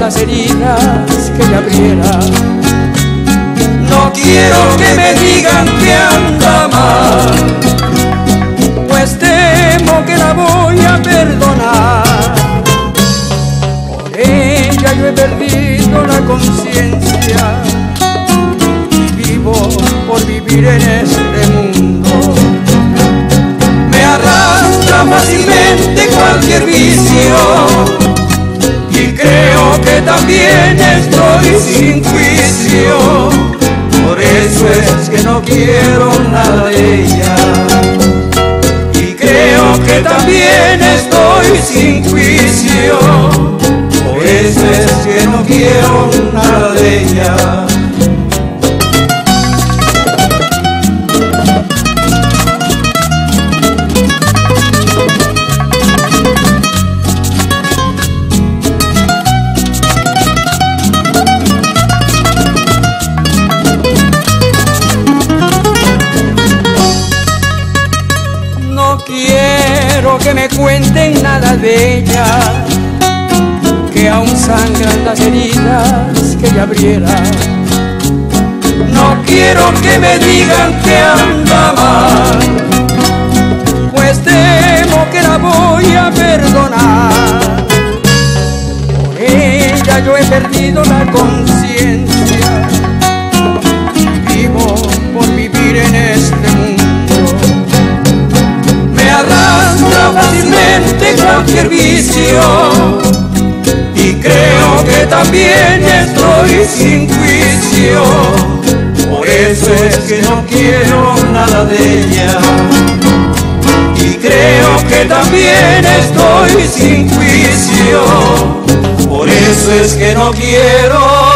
las heridas que le abriera. No quiero que me digan que anda mal, pues temo que la voy a perdonar. Por ella yo he perdido la conciencia, vivo por vivir en este mundo. Me arrastra fácilmente cualquier vicio y creo que también estoy sin juicio. Por eso es que no quiero nada de ella y creo que también estoy sin juicio. Por eso es que no quiero nada de ella. No quiero que me cuenten nada de ella, que aún sangran las heridas que ella abriera. No quiero que me digan que anda mal, pues temo que la voy a perdonar. Por ella yo he perdido la conciencia, vivo por vivir en este mundo. Me arrastra fácilmente cualquier vicio y creo que también estoy sin juicio. Por eso es que no quiero nada de ella y creo que también estoy sin juicio. Por eso es que no quiero